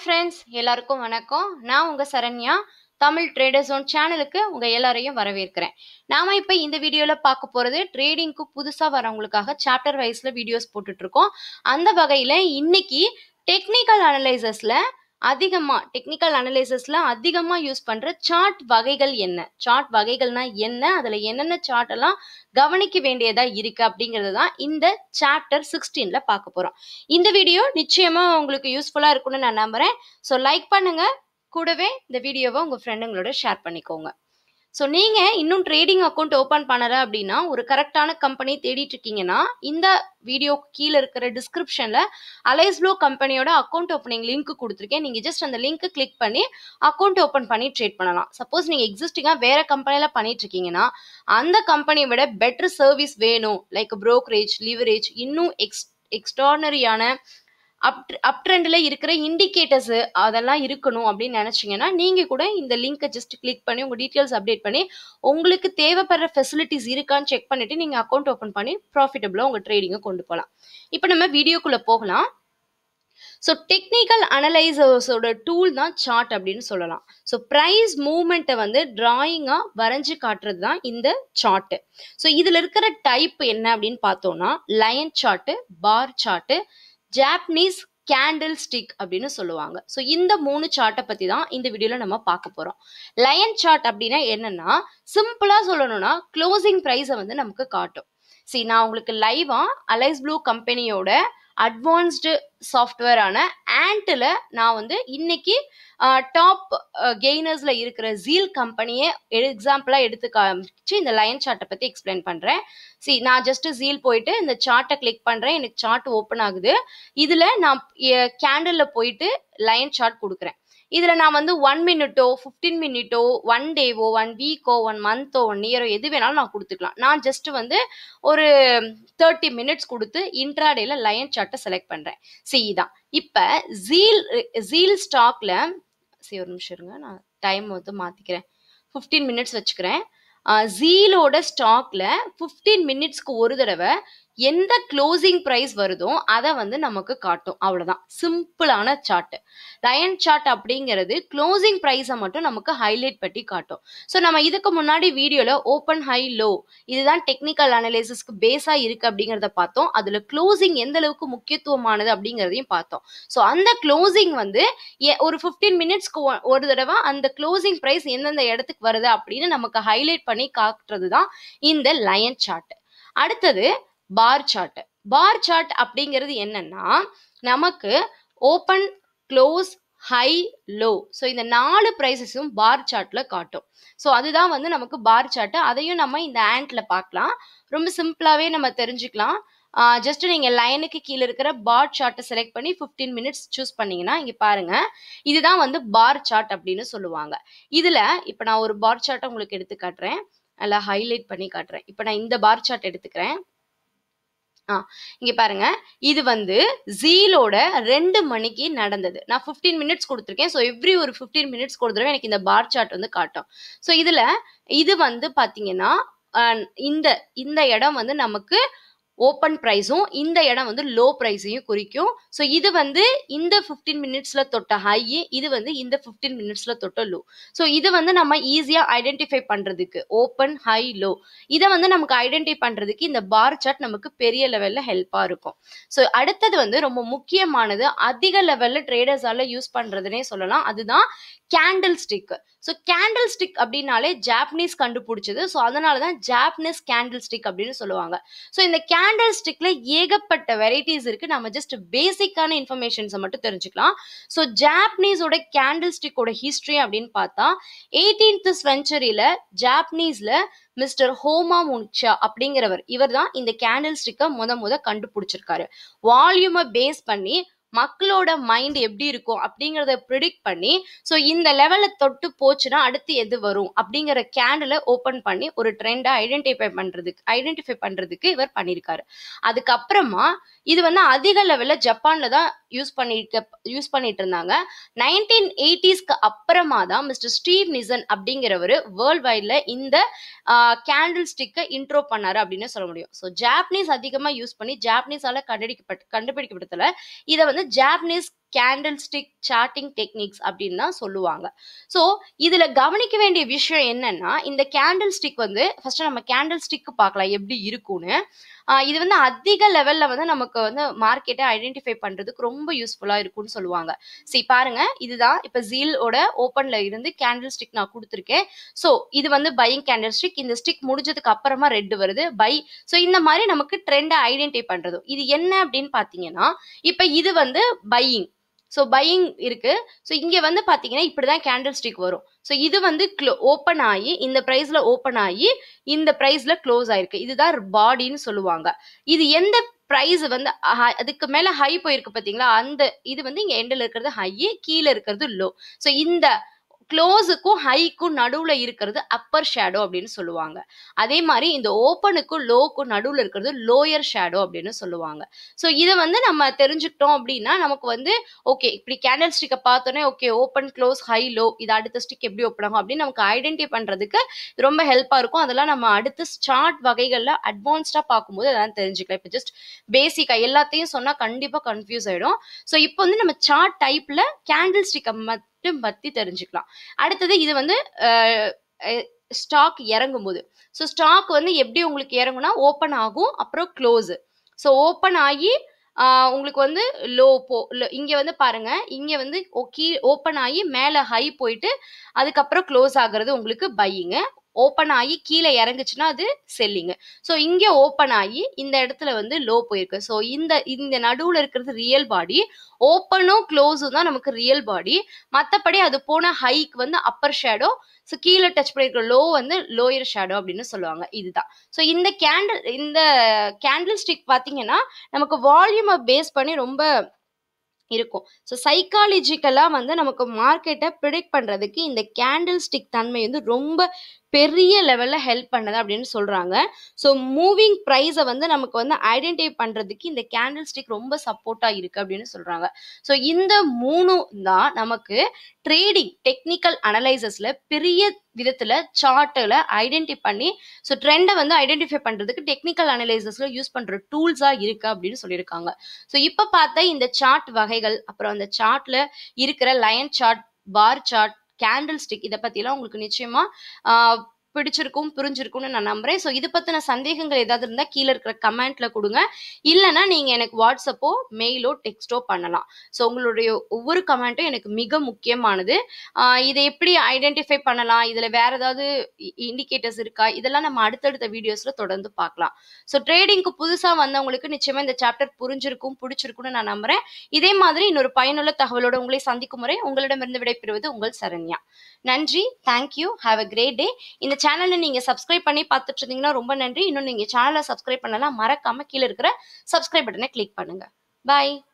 friends, எல்லாருக்கும் வணக்கம். நான் உங்க சரண்யா. தமிழ் ட்ரேடர்ஸோன் சேனலுக்கு உங்க எல்லாரையும் வரவேற்கிறேன். நாம இப்ப இந்த வீடியோல பார்க்க போறது ட்ரேடிங்க்கு புதுசா வரவங்களுக்காக சாப்டர் வைஸ்ல வீடியோஸ் போட்டுட்டு இருக்கோம். அந்த வகையில இன்னைக்கு டெக்னிக்கல் அனலைசஸ்ல அதிகமா யூஸ் பண்ற சார்ட் வகைகள் என்ன, சார்ட் வகைகள்னா என்ன, அதுல என்னென்ன சார்ட் எல்லாம் கவனிக்க வேண்டியதா இருக்கு அப்படிங்கறது தான் இந்த சாப்டர் 16ல பார்க்க போறோம். இந்த வீடியோ நிச்சயமா உங்களுக்கு யூஸ்ஃபுல்லா இருக்கும்னு நான் நம்புறேன். ஸோ லைக் பண்ணுங்க, கூடவே இந்த வீடியோவை உங்க ஃப்ரெண்டுங்களோட ஷேர் பண்ணிக்கோங்க. ஸோ நீங்க இன்னும் ட்ரேடிங் அக்கௌண்ட் ஓப்பன் பண்ணல அப்படின்னா, ஒரு கரெக்டான கம்பெனி தேடிட்டு இருக்கீங்கன்னா, இந்த வீடியோ கீழே இருக்கிற டிஸ்கிரிப்ஷன்ல அலைஸ்ப்ளோ கம்பெனியோட அக்கௌண்ட் ஓப்பனிங் லிங்க் கொடுத்துருக்கேன். நீங்க ஜஸ்ட் அந்த லிங்க் கிளிக் பண்ணி அக்கௌண்ட் ஓப்பன் பண்ணி ட்ரேட் பண்ணலாம். சப்போஸ் நீங்க எக்ஸிஸ்டிங்கா வேற கம்பெனில பண்ணிட்டு இருக்கீங்கன்னா, அந்த கம்பெனியை விட பெட்டர் சர்வீஸ் வேணும், லைக் ப்ரோக்கரேஜ், லிவரேஜ், இன்னும் எக்ஸ்ட்ரானரியான அப் ட்ரெண்ட்ல இருக்கிற இண்டிகேட்டர்ஸ் அதெல்லாம் இருக்கணும் அப்படின்னு நினைச்சீங்கன்னா, நீங்க கூட இந்த லிங்கை ஜஸ்ட் கிளிக் பண்ணி உங்க டீட்டெயில்ஸ் அப்டேட் பண்ணி உங்களுக்கு தேவைப்படுற ஃபெசிலிட்டிஸ் இருக்கான்னு செக் பண்ணிட்டு நீங்க அக்கௌண்ட் ஓப்பன் பண்ணி ப்ராஃபிட்டபிளா உங்க ட்ரேடிங்கை கொண்டு போகலாம். இப்போ நம்ம வீடியோக்குள்ள போகலாம். ஸோ டெக்னிக்கல் அனலைசர்ஸோட டூல் தான் சார்ட் அப்படின்னு சொல்லலாம். ஸோ ப்ரைஸ் மூவ்மெண்ட்டை வந்து டிராயிங்காக வரைஞ்சி காட்டுறது தான் இந்த சார்ட்டு. ஸோ இதில் இருக்கிற டைப் என்ன அப்படின்னு பார்த்தோம்னா, line chart, bar chart, Japanese candlestick அப்படின்னு சொல்லுவாங்க. ஸோ இந்த 3 சார்ட்டை பற்றி தான் இந்த வீடியோவில் நம்ம பார்க்க போகிறோம். லயன் சார்ட் அப்படின்னா என்னன்னா, சிம்பிளாக சொல்லணும்னா க்ளோசிங் ப்ரைஸை வந்து நமக்கு காட்டும். சரி, நான் உங்களுக்கு லைவாக அலைஸ்ப்ளூ கம்பெனியோட அட்வான்ஸ்டு சாஃப்ட்வேரான ஆண்ட்ல நான் வந்து இன்னைக்கு டாப் கெய்னர்ஸ்ல இருக்கிற ஜீல் கம்பெனியை எக்ஸாம்பிளா எடுத்து காமிச்சு இந்த லைன் சார்ட்டை பத்தி எக்ஸ்பிளைன் பண்றேன். சரி, நான் ஜஸ்ட் ஜீல் போயிட்டு இந்த சார்ட்டை கிளிக் பண்றேன், எனக்கு சார்ட் ஓப்பன் ஆகுது. இதுல நான் கேண்டில்ல போயிட்டு லைன் சார்ட் கொடுக்குறேன். இதுல நான் வந்து 1 மினிட்டோ 15 மினிட்டோ 1 டேவோ 1 வீக்கோ 1 மந்தோ 1 இயரோ எது வேணாலும் நான் கொடுத்துக்கலாம். நான் ஜஸ்ட் வந்து ஒரு 30 மினிட்ஸ் கொடுத்து இன்ட்ராடேல லைன் சார்ட்டை செலக்ட் பண்றேன். சரி, இதான் இப்ப ஜீல் ஸ்டாக்ல, சரி ஒரு நிமிஷம் இருங்க, நான் டைம் வந்து மாத்திக்கிறேன், 15 மினிட்ஸ் வச்சுக்கிறேன். ஜீலோட ஸ்டாக்ல 15 மினிட்ஸ்க்கு ஒரு தடவை எந்த க்ளோசிங் ப்ரைஸ் வருதோ அதை வந்து நமக்கு காட்டும். அவ்வளவுதான், சிம்பிளான சார்ட். லயன் சார்ட் அப்படிங்கிறது க்ளோசிங் ப்ரைஸை மட்டும் நமக்கு ஹைலைட் பண்ணி காட்டும். ஸோ நம்ம இதுக்கு முன்னாடி வீடியோல ஓப்பன் ஹை லோ இதுதான் டெக்னிக்கல் அனலைசிஸ்க்கு பேஸா இருக்கு அப்படிங்கிறத பார்த்தோம். அதுல க்ளோசிங் எந்த அளவுக்கு முக்கியத்துவமானது அப்படிங்கிறதையும் பார்த்தோம். ஸோ அந்த க்ளோசிங் வந்து ஒரு 15 மினிட்ஸ்க்கு ஒரு தடவை அந்த க்ளோசிங் ப்ரைஸ் எந்தெந்த இடத்துக்கு வருது அப்படின்னு நமக்கு ஹைலைட் பண்ணி காட்டுறது தான் இந்த லயன் சார்ட். அடுத்தது பார் சார்ட். பார் சார்ட் அப்படிங்கிறது என்னன்னா, நமக்கு open, close, high, low, so இந்த 4 ப்ரைஸஸும் பார் சார்ட்ல காட்டும். ஸோ அதுதான் வந்து நமக்கு பார் சார்ட். அதையும் நம்ம இந்த ஆண்ட்ல பார்க்கலாம். ரொம்ப சிம்பிளாவே நம்ம தெரிஞ்சுக்கலாம். ஜஸ்ட் நீங்க லைனுக்கு கீழே இருக்கிற பார் சார்ட்டை செலக்ட் பண்ணி 15 மினிட்ஸ் சூஸ் பண்ணீங்கன்னா, இங்க பாருங்க, இதுதான் வந்து பார் சார்ட் அப்படின்னு சொல்லுவாங்க. இதுல இப்ப நான் ஒரு பார் சார்ட்டை உங்களுக்கு எடுத்து காட்டுறேன், நல்லா ஹைலைட் பண்ணி காட்டுறேன். இப்ப நான் இந்த பார் சார்ட் எடுத்துக்கிறேன். இங்க பாருங்க, இது வந்து ஜீலோட 2 மணிக்கு நடந்தது. நான் 15 மினிட்ஸ் கொடுத்துருக்கேன். ஸோ எவ்ரி ஒரு 15 மினிட்ஸ் கொடுத்துருவேன் எனக்கு இந்த பார் சார்ட் வந்து காட்டும். ஸோ இதுல இது வந்து பாத்தீங்கன்னா, இந்த இடம் வந்து நமக்கு ஓப்பன் ப்ரைஸும் இந்த இடம் வந்து லோ ப்ரைஸையும் குறிக்கும். ஸோ இது வந்து இந்த 15 மினிட்ஸ்ல தொட்ட ஹை, இது வந்து இந்த 15 மினிட்ஸ்ல தொட்ட லோ. ஸோ இது வந்து நம்ம ஈஸியா ஐடென்டிஃபை பண்றதுக்கு ஓப்பன், ஹை, லோ, இதை வந்து நமக்கு ஐடென்டிஃபை பண்றதுக்கு இந்த பார் சார்ட் நமக்கு பெரிய லெவல்ல ஹெல்ப்பா இருக்கும். ஸோ அடுத்தது வந்து ரொம்ப முக்கியமானது, அதிக லெவல்ல ட்ரேடர்ஸால யூஸ் பண்றதுன்னே சொல்லலாம், அதுதான் candlestick. So candlestick அப்படின்னாலே ஜாப்பனீஸ் கண்டுபிடிச்சது. ஸோ அதனாலதான் ஜாப்பனீஸ் கேண்டில் ஸ்டிக் அப்படின்னு சொல்லுவாங்க. ஸோ இந்த கேண்டில் ஸ்டிக்ல ஏகப்பட்ட வெரைட்டிஸ் இருக்கு. நம்ம ஜஸ்ட் பேசிக்கான இன்ஃபர்மேஷன்ஸை மட்டும் தெரிஞ்சுக்கலாம். ஸோ ஜாப்பனீஸோட கேண்டில் ஸ்டிக்கோட ஹிஸ்டரி அப்படின்னு பார்த்தா, 18th செஞ்சுரியில ஜாப்பனீஸ்ல மிஸ்டர் ஹோமா முன்ச்சா அப்படிங்கிறவர், இவர் தான் இந்த கேண்டில் ஸ்டிக்கை முத கண்டுபிடிச்சிருக்காரு. வால்யூமை பேஸ் பண்ணி மக்களோட மைண்ட் எப்படி இருக்கும் அப்படிங்கிறத ப்ரிடிக்ட் பண்ணி, ஸோ இந்த லெவலை தொட்டு போச்சுன்னா அடுத்து எது வரும் அப்படிங்கிற கேண்டிலை ஓப்பன் பண்ணி ஒரு ட்ரெண்டை ஐடென்டிஃபை பண்றதுக்கு இவர் பண்ணியிருக்காரு. அதுக்கப்புறமா இது வந்து அதிக லெவல்ல ஜப்பான்ல தான் யூஸ் பண்ணிட்டு இருந்தாங்க. 1980ஸ்க்கு அப்புறமா தான் மிஸ்டர் ஸ்டீவ் நிசன் அப்படிங்கிறவர் வேர்ல்ட் வைட்ல இந்த கேண்டில் ஸ்டிக்கை இன்ட்ரோ பண்ணாரு அப்படின்னு சொல்ல முடியும். ஸோ ஜாப்பனீஸ் அதிகமா யூஸ் பண்ணி ஜாப்பனீஸால கண்டுபிடிக்கப்பட்டதுல இதை வந்து ஜாப்பனீஸ் கேண்டில்ஸ்டிக் சார்ட்டிங் டெக்னிக்ஸ் அப்படின்னு தான் சொல்லுவாங்க. ஸோ இதுல கவனிக்க வேண்டிய விஷயம் என்னன்னா, இந்த கேண்டில்ஸ்டிக் வந்து ஃபர்ஸ்ட் நம்ம கேண்டில்ஸ்டிக் பார்க்கலாம் எப்படி இருக்கும்னு. இது வந்து அதிக லெவல்ல வந்து நமக்கு வந்து மார்க்கெட்டை ஐடென்டிஃபை பண்றதுக்கு ரொம்ப யூஸ்ஃபுல்லா இருக்கும்னு சொல்லுவாங்க. சரி பாருங்க, இதுதான் இப்ப ஜீலோட ஓப்பன்ல இருந்து கேண்டில் ஸ்டிக் நான் கொடுத்துருக்கேன். ஸோ இது வந்து பையிங் கேண்டில் ஸ்டிக். இந்த ஸ்டிக் முடிஞ்சதுக்கு அப்புறமா ரெட் வருது பை. ஸோ இந்த மாதிரி நமக்கு ட்ரெண்டை ஐடென்டிஃபை பண்றது. இது என்ன அப்படின்னு பாத்தீங்கன்னா, இப்ப இது வந்து பையிங். ஸோ பையிங் இருக்கு. ஸோ இங்க வந்து பாத்தீங்கன்னா இப்படிதான் கேண்டில் ஸ்டிக் வரும். ஸோ இது வந்து ஓப்பன் ஆகி இந்த பிரைஸ்ல ஓப்பன் ஆகி இந்த பிரைஸ்ல க்ளோஸ் ஆயிருக்கு. இதுதான் பாடின்னு சொல்லுவாங்க. இது எந்த பிரைஸ் வந்து அதுக்கு மேல ஹை போயிருக்கு பாத்தீங்களா, அந்த இது வந்து இங்க எண்ட்ல இருக்கிறது ஹை, கீழே இருக்கிறது லோ. ஸோ இந்த க்ளோஸுக்கும் ஹைக்கும் நடுவுல இருக்கிறது அப்பர் ஷேடோ அப்படின்னு சொல்லுவாங்க. அதே மாதிரி இந்த ஓப்பனுக்கும் லோக்கும் நடுவுல இருக்கிறது லோயர் ஷேடோ அப்படின்னு சொல்லுவாங்க. ஸோ இதை வந்து நம்ம தெரிஞ்சுக்கிட்டோம் அப்படின்னா நமக்கு வந்து ஓகே, இப்படி கேண்டில் ஸ்டிக்கை பார்த்தோன்னே okay open close high low, இது அடுத்த ஸ்டிக் எப்படி ஓப்பன் ஆகும் அப்படின்னு நமக்கு ஐடென்டிஃபை பண்றதுக்கு ரொம்ப ஹெல்ப்பா இருக்கும். அதெல்லாம் நம்ம அடுத்த சார்ட் வகைகள்ல அட்வான்ஸ்டா பார்க்கும்போது அதெல்லாம் தெரிஞ்சுக்கலாம். இப்போ ஜஸ்ட் பேசிக்கா எல்லாத்தையும் சொன்னா கண்டிப்பா கன்ஃபியூஸ் ஆயிடும். ஸோ இப்போ வந்து நம்ம சார்ட் டைப்ல கேண்டில் ஸ்டிக்கை பத்தி தெரிஞ்சுக்கலாம். அடுத்தது இது வந்து ஸ்டாக் இறங்கும் போது, ஸோ ஸ்டாக் வந்து எப்படி உங்களுக்கு இறங்கும்னா ஓப்பன் ஆகும் அப்புறம் க்ளோஸ். ஸோ ஓப்பன் ஆகி உங்களுக்கு வந்து லோ இங்க வந்து பாருங்க, இங்க வந்து ஓப்பன் ஆகி மேல ஹை போயிட்டு அதுக்கப்புறம் க்ளோஸ் ஆகுறது உங்களுக்கு பையிங்க. ஓப்பன் ஆகி கீழே இறங்குச்சுன்னா அது செல்லிங்க. ஸோ இங்க ஓப்பன் ஆகி இந்த இடத்துல வந்து லோ போயிருக்கு. ஸோ இந்த நடுவுல இருக்கிறது ரியல் பாடி. ஓப்பனும் க்ளோஸும் தான் நமக்கு ரியல் பாடி. மற்றபடி அது போன ஹைக்கு வந்து அப்பர் ஷேடோ, ஸோ கீழே டச் பண்ணிருக்கிற லோ வந்து லோயர் ஷேடோ அப்படின்னு சொல்லுவாங்க. இதுதான். ஸோ இந்த கேண்டில் ஸ்டிக் பார்த்தீங்கன்னா நமக்கு வால்யூமை பேஸ் பண்ணி ரொம்ப இருக்கும். ஸோ சைக்காலஜிக்கலா வந்து நமக்கு மார்க்கெட்டை ப்ரிடிக்ட் பண்றதுக்கு இந்த கேண்டில் ஸ்டிக் தன்மை வந்து ரொம்ப பெரிய லெவல்ல ஹெல்ப் பண்ணுது அப்படின்னு சொல்றாங்க. ஸோ மூவிங் ப்ரைஸை வந்து நமக்கு வந்து ஐடென்டிஃபை பண்றதுக்கு இந்த கேண்டில் ஸ்டிக் ரொம்ப சப்போர்ட்டா இருக்கு அப்படின்னு சொல்றாங்க. ஸோ இந்த 3 தான் நமக்கு ட்ரேடிங் டெக்னிக்கல் அனலைசஸ்ல பெரிய விதத்துல சார்ட்ல ஐடென்டிஃபை பண்ணி ஸோ ட்ரெண்டை வந்து ஐடென்டிஃபை பண்றதுக்கு டெக்னிக்கல் அனலைசஸ்ல யூஸ் பண்ற டூல்ஸா இருக்கு அப்படின்னு சொல்லியிருக்காங்க. ஸோ இப்ப பார்த்த இந்த சார்ட் வகைகள், அப்புறம் அந்த சார்ட்ல இருக்கிற line chart, bar chart, candle stick, இதை பத்திலாம் உங்களுக்கு நிச்சயமா பிடிச்சிருக்கும் புரிஞ்சிருக்கும்னு நான் நம்புறேன். ஸோ இது பத்தின சந்தேகங்கள் ஏதாவது இருந்தா கீழே இருக்கிற கமெண்ட்ல கொடுங்க. இல்லைன்னா நீங்க எனக்கு வாட்ஸ்அப்போ மெயிலோ டெக்ஸ்டோ பண்ணலாம். ஸோ உங்களுடைய ஒவ்வொரு கமெண்ட்டும் எனக்கு மிக முக்கியமானது. இதை எப்படி ஐடென்டிஃபை பண்ணலாம், இதுல வேற ஏதாவது இண்டிகேட்டர்ஸ் இருக்கா, இதெல்லாம் நம்ம அடுத்தடுத்த வீடியோஸ்ல தொடர்ந்து பார்க்கலாம். ஸோ ட்ரேடிங்க்கு புதுசா வந்தவங்களுக்கு நிச்சயமா இந்த சாப்டர் புரிஞ்சிருக்கும் பிடிச்சிருக்கும்னு நான் நம்புறேன். இதே மாதிரி இன்னொரு பயனுள்ள தகவலோட உங்களை சந்திக்கும் முறை உங்களிடமிருந்து விடைபெறுவது உங்கள் சரண்யா. நன்றி, thank you, have a great day. இந்த சேனலை நீங்க சப்ஸ்கிரைப் பண்ணி பார்த்துட்டு இருந்தீங்கன்னா ரொம்ப நன்றி. இன்னும் நீங்க சேனலை சப்ஸ்கிரைப் பண்ணலாம், மறக்காம கீழே இருக்கிற சப்ஸ்கிரைப் பட்டனை கிளிக் பண்ணுங்க. பாய்.